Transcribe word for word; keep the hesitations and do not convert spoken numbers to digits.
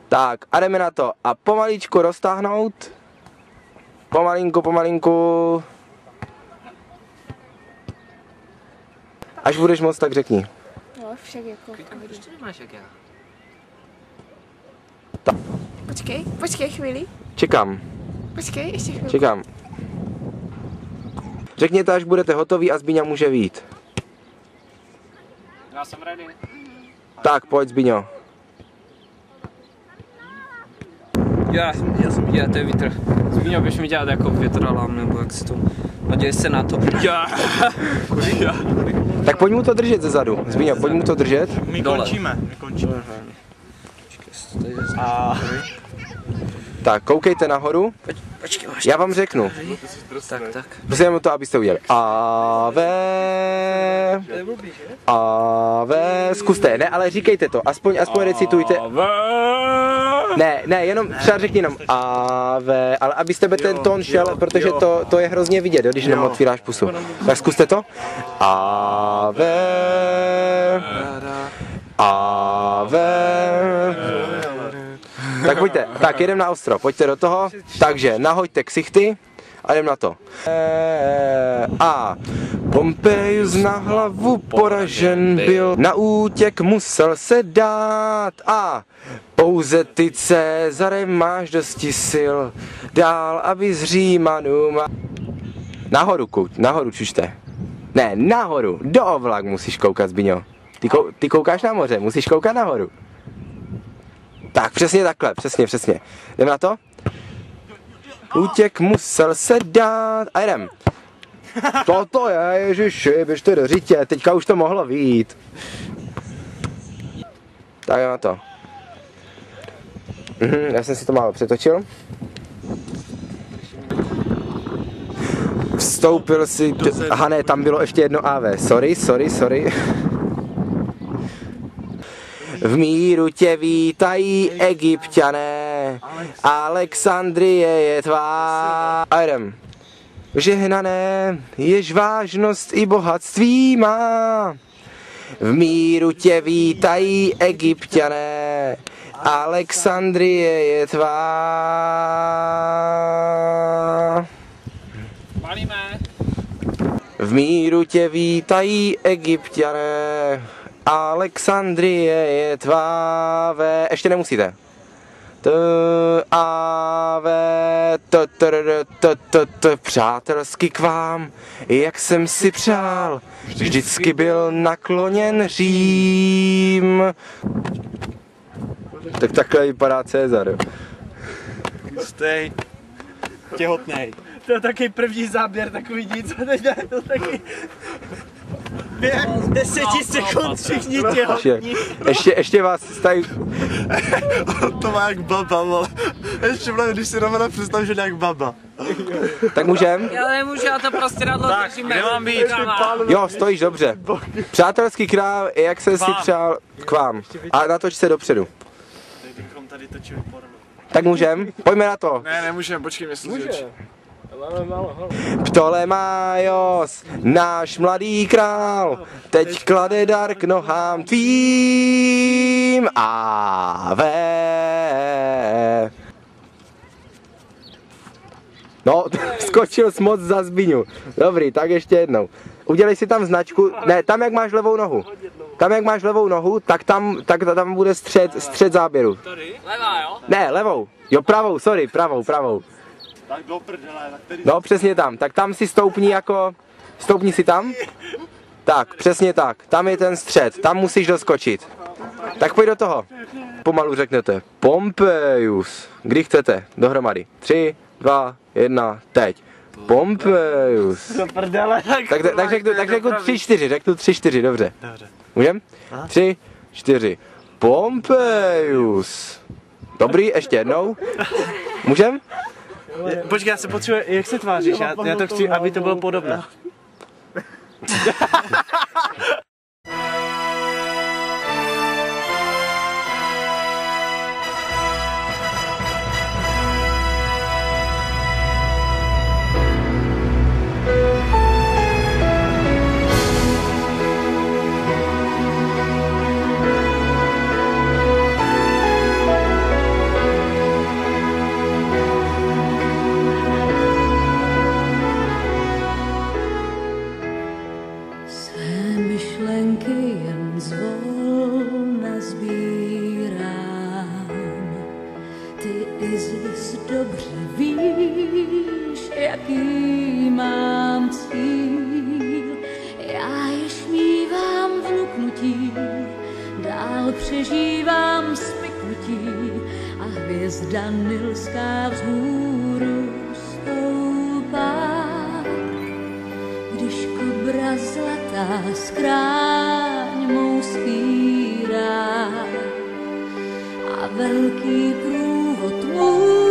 Tak a jdeme na to. A pomaličku roztáhnout. Pomalinku, pomalinku. Až budeš moc, tak řekni. No, však jako... Proč to nemáš jak já? Tak. Počkej, počkej chvíli. Čekám. Počkej, ještě chvíli. Čekám. Řekněte, až budete hotoví a Zbyňa může vyjít. Já jsem ready. Tak, pojď Zbyňo. Já, já jsem dělat, to je vítr. Zbýňo, běž mi dělat jako větralám, nebo jak si to... Naděj se na to. Já. Já. Tak pojď mu to držet ze zadu. Zbyňo, pojď mu to držet. My Dole. končíme, my končíme. A... Tak, koukejte nahoru. Počkej, Já vám řeknu. Tak, tak. Prosím o to, abyste udělali. Ave. Ave. Zkuste, ne, ale říkejte to. Aspoň, aspoň recitujte. Ne, ne, jenom třeba řekni jenom Ave, ale abyste by ten tón šel, protože to, to je hrozně vidět, když jenom otvíráš pusu. Tak zkuste to. Ave. Ave. Tak pojďte, tak jedem na ostro, pojďte do toho, takže nahoďte ksichty a jdem na to. A Pompejus na hlavu poražen byl, na útěk musel se dát a pouze ty, Cezare, máš dosti sil, dál, aby z Římanů má... Nahoru kouč, nahoru čučte. Ne, nahoru, do ovlak musíš koukat, Zbyňo. Ty, kou, ty koukáš na moře, musíš koukat nahoru. Tak, přesně takhle, přesně, přesně. Jdem na to? Útěk musel se dát a jdem. Toto je, ježiši, běžte do řitě, teďka už to mohlo vyjít. Tak jdem na to. Mhm, já jsem si to málo přetočil. Vstoupil si, do... aha ne, tam bylo ještě jedno A V, sorry, sorry, sorry. V míru tě vítají Egypťané, Alexandrie je tvá. A jdem. Žehnané, jež vážnost i bohatství má. V míru tě vítají Egypťané, Alexandrie je tvá. Malíme. V míru tě vítají Egypťané, Alexandrie je tvá ve... Ještě nemusíte. T a ve t t t t t přátelsky k vám, jak jsem si přál, vždycky byl nakloněn Řím. Tak takhle vypadá Cezar. Stej. Těhotnej. To je taky první záběr, takový nic, to taky... Během deseti sekund všichni těhotní. Ještě, ještě vás tady... To má jak baba, ale ještě mladý, když si Romana představ, že jak baba. Tak můžem? Já nemůžu, já to prostě radlo držím. Kde mám být? Jo, stojíš dobře. Přátelský král, jak jsem si přál k vám. A natoč se dopředu. Bychom tady točili porno. Tak můžem? Pojďme na to. Ne, nemůžeme, počkej, mě se zvětší. Ptolemaios, náš mladý král, teď klade dar k nohám tvým. Ave. No, skočil jsi moc za Zbyňu. Dobrý, tak ještě jednou. Udělej si tam značku, ne, tam jak máš levou nohu. Tam jak máš levou nohu, tak tam, tak tam bude střed, střed záběru. Levá, jo? Ne, levou. Jo, pravou, sorry, pravou, pravou. Tak do prdele, tak tady... No, přesně tam. Tak tam si stoupni jako... Stoupni si tam. Tak, přesně tak. Tam je ten střed. Tam musíš doskočit. Tak pojď do toho. Pomalu řeknete. Pompejus. Kdy chcete? Dohromady. Tři, dva, jedna, teď. Pompejus. Do prdele, tak... Tak, tak, řeknu, tak řeknu tři, čtyři. Řeknu tři, čtyři, dobře. Dobře. Můžem? Tři, čtyři. Pompejus. Dobrý, ještě jednou. Můžem? Počkej, já se potřebuji, jak se tváříš? Já, já to chci, aby to bylo podobné. Své myšlenky jen zvolna sbírám. Ty Isis dobře víš, jaký mám cíl. Já již mívám vnuknutí, dál přežívám spiknutí a hvězda nilská vzhůru stoupá. Když kobra zlatá skráň mou spírá a velký průvod můj